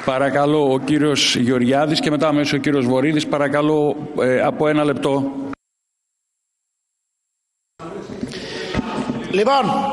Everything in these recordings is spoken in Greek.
Παρακαλώ ο κύριος Γεωργιάδης και μετά αμέσως ο κύριος Βορίδης. Παρακαλώ από 1 λεπτό. Λοιπόν,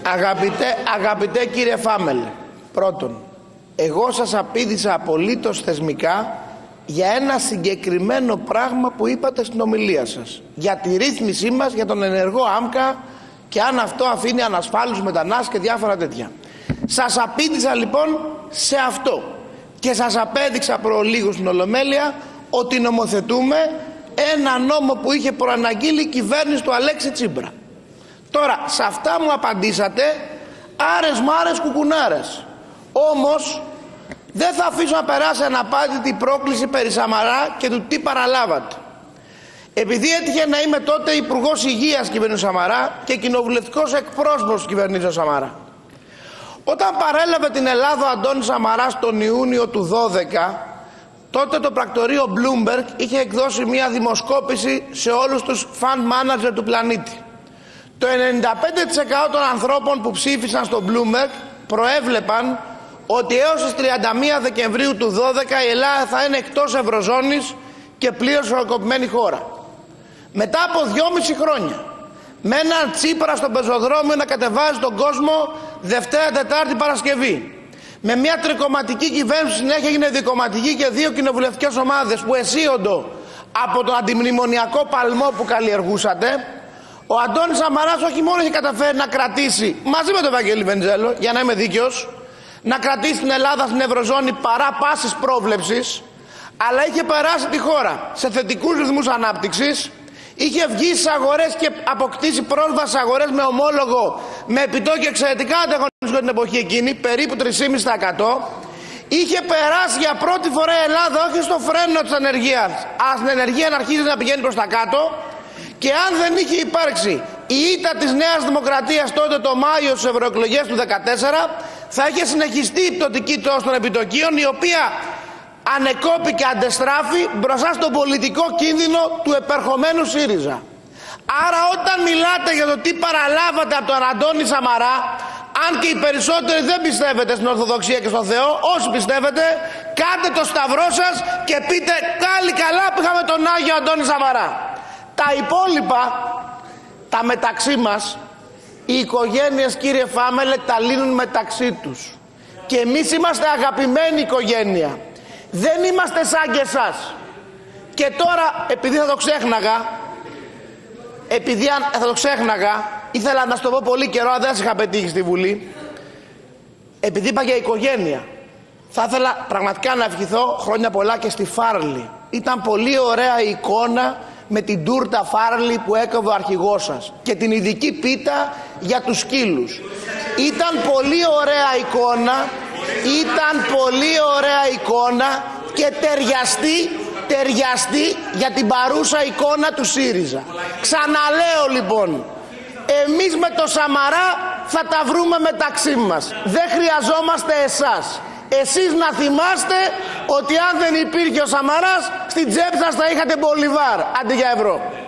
αγαπητέ κύριε Φάμελε, πρώτον, εγώ σας απείδησα απολύτως θεσμικά για ένα συγκεκριμένο πράγμα που είπατε στην ομιλία σας, για τη ρύθμισή μας για τον ενεργό άμκα και αν αυτό αφήνει ανασφάλους μετανάστες και διάφορα τέτοια. Σας απείδησα λοιπόν σε αυτό και σας απέδειξα προλίγου στην Ολομέλεια ότι νομοθετούμε ένα νόμο που είχε προαναγγείλει η κυβέρνηση του Αλέξη Τσίπρα. Τώρα, σε αυτά μου απαντήσατε άρες μάρες κουκουνάρες. Όμως, δεν θα αφήσω να περάσει αναπάντητη πρόκληση περί Σαμαρά και του τι παραλάβατε. Επειδή έτυχε να είμαι τότε Υπουργός Υγείας κυβερνήσεως Σαμαρά και κοινοβουλευτικός εκπρόσωπος της κυβερνήσεως Σαμαρά. Όταν παρέλαβε την Ελλάδα ο Αντώνης Σαμαράς τον Ιούνιο του 2012, τότε το πρακτορείο Bloomberg είχε εκδώσει μια δημοσκόπηση σε όλους τους fund manager του πλανήτη. Το 95% των ανθρώπων που ψήφισαν στο Bloomberg προέβλεπαν ότι έως τις 31 Δεκεμβρίου του 2012 η Ελλάδα θα είναι εκτός Ευρωζώνης και πλήρως ολοκληρωμένη χώρα. Μετά από 2,5 χρόνια, με έναν Τσίπρα στο πεζοδρόμιο να κατεβάζει τον κόσμο Δευτέρα, Τετάρτη, Παρασκευή, με μια τρικομματική κυβέρνηση συνέχεια έγινε δικομματική και 2 κοινοβουλευτικές ομάδες που αισίοντο από τον αντιμνημονιακό παλμό που καλλιεργούσατε, ο Αντώνης Σαμαράς όχι μόνο έχει καταφέρει να κρατήσει, μαζί με τον Βαγγέλη Βενιζέλο, για να είμαι δίκαιος, να κρατήσει την Ελλάδα στην Ευρωζώνη παρά πάσης πρόβλεψης, αλλά είχε περάσει τη χώρα σε θετικούς ρυθμούς ανάπτυξης, είχε βγει στις αγορές και αποκτήσει πρόσβαση στις αγορές με ομόλογο, με επιτόκιο εξαιρετικά ανταγωνιστικό την εποχή εκείνη, περίπου 3,5%. Είχε περάσει για πρώτη φορά η Ελλάδα όχι στο φρένο της ανεργίας, αλλά στην ενεργεία να αρχίζει να πηγαίνει προς τα κάτω. Και αν δεν είχε υπάρξει η ήττα της Νέας Δημοκρατίας τότε το Μάιο στις ευρωεκλογές του 2014, θα είχε συνεχιστεί η πτωτική τόση των επιτοκίων, η οποία ανεκόπη και αντεστράφη μπροστά στον πολιτικό κίνδυνο του επερχομένου ΣΥΡΙΖΑ. Άρα όταν μιλάτε για το τι παραλάβατε από τον Αντώνη Σαμαρά, αν και οι περισσότεροι δεν πιστεύετε στην Ορθοδοξία και στον Θεό, όσοι πιστεύετε, κάντε το σταυρό σας και πείτε πάλι καλά που είχαμε τον Άγιο Αντώνη Σαμαρά. Τα υπόλοιπα, τα μεταξύ μας, οι οικογένειες, κύριε Φάμελε, τα λύνουν μεταξύ τους. Και εμείς είμαστε αγαπημένη οικογένεια. Δεν είμαστε σαν και εσάς. Και τώρα, επειδή θα το ξέχναγα, ήθελα να σου το πω πολύ καιρό, δεν σας είχα πετύχει στη Βουλή. Επειδή είπα για οικογένεια, θα ήθελα πραγματικά να ευχηθώ χρόνια πολλά και στη Φάρλη. Ήταν πολύ ωραία η εικόνα με την τούρτα Φάρλη που έκοβε ο αρχηγός σας και την ειδική πίτα για τους σκύλους. Ήταν πολύ ωραία εικόνα, και ταιριαστή για την παρούσα εικόνα του ΣΥΡΙΖΑ. Ξαναλέω λοιπόν, εμείς με το Σαμαρά θα τα βρούμε μεταξύ μας. Δεν χρειαζόμαστε εσάς. Εσείς να θυμάστε ότι αν δεν υπήρχε ο Σαμαράς, στην τσέπη σας θα είχατε μπολιβάρ αντί για ευρώ.